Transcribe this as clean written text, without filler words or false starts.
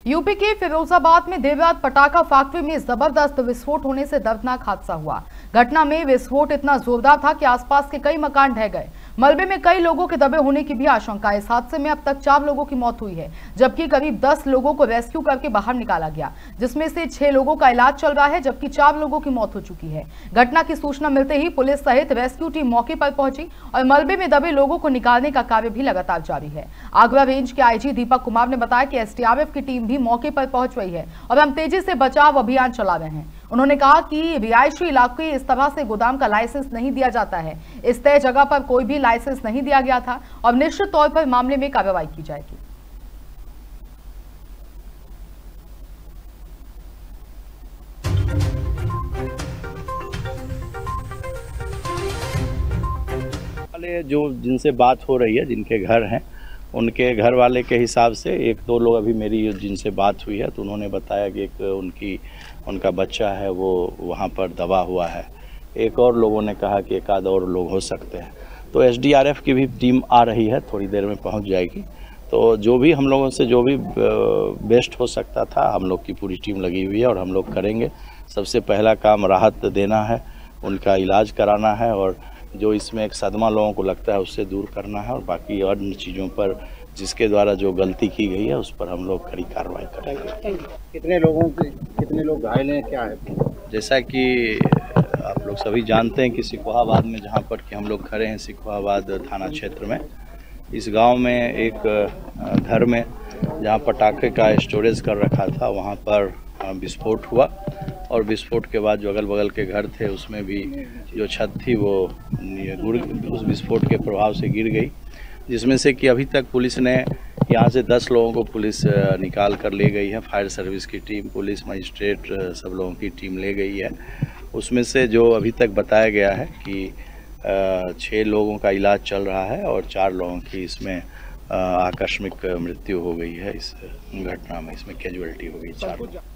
UP के फिरोजाबाद में देर रात पटाखा फैक्ट्री में जबरदस्त विस्फोट होने से दर्दनाक हादसा हुआ। घटना में विस्फोट इतना जोरदार था कि आसपास के कई मकान ढह गए। मलबे में कई लोगों के दबे होने की भी आशंका है। इस हादसे में अब तक 4 लोगों की मौत हुई है, जबकि करीब 10 लोगों को रेस्क्यू करके बाहर निकाला गया, जिसमें से 6 लोगों का इलाज चल रहा है, जबकि 4 लोगों की मौत हो चुकी है। घटना की सूचना मिलते ही पुलिस सहित रेस्क्यू टीम मौके पर पहुंची और मलबे में दबे लोगों को निकालने का कार्य भी लगातार जारी है। आगरा रेंज के आईजी दीपक कुमार ने बताया कि एसडीआरएफ की टीम भी मौके पर पहुंच रही है और हम तेजी से बचाव अभियान चला रहे हैं। उन्होंने कहा कि रिहायशी इलाके इस तरह से गोदाम का लाइसेंस नहीं दिया जाता है। इस तय जगह पर कोई भी लाइसेंस नहीं दिया गया था और निश्चित तौर पर मामले में कार्रवाई की जाएगी। जो जिनसे बात हो रही है, जिनके घर हैं, उनके घर वाले के हिसाब से 1-2 लोग अभी मेरी जिनसे बात हुई है तो उन्होंने बताया कि उनका बच्चा है वो वहाँ पर दबा हुआ है। एक और लोगों ने कहा कि 1 आध और लोग हो सकते हैं। तो एसडीआरएफ की भी टीम आ रही है, थोड़ी देर में पहुँच जाएगी। तो जो भी हम लोगों से जो भी बेस्ट हो सकता था, हम लोग की पूरी टीम लगी हुई है और हम लोग करेंगे। सबसे पहला काम राहत देना है, उनका इलाज कराना है और जो इसमें एक सदमा लोगों को लगता है उससे दूर करना है और बाकी अन्य चीज़ों पर जिसके द्वारा जो गलती की गई है उस पर हम लोग कड़ी कार्रवाई करेंगे। कितने लोग घायल हैं, क्या है? जैसा कि आप लोग सभी जानते हैं कि सिकोहाबाद में जहाँ पर कि हम लोग खड़े हैं, सिकोहाबाद थाना क्षेत्र में, इस गांव में एक घर में जहाँ पटाखे का स्टोरेज कर रखा था वहाँ पर विस्फोट हुआ और विस्फोट के बाद जो अगल बगल के घर थे उसमें भी जो छत थी वो उस विस्फोट के प्रभाव से गिर गई, जिसमें से कि अभी तक पुलिस ने यहाँ से 10 लोगों को पुलिस निकाल कर ले गई है। फायर सर्विस की टीम, पुलिस, मजिस्ट्रेट, सब लोगों की टीम ले गई है। उसमें से जो अभी तक बताया गया है कि 6 लोगों का इलाज चल रहा है और 4 लोगों की इसमें आकस्मिक मृत्यु हो गई है। इस घटना में इसमें कैजुअलिटी हो गई 4 लोग।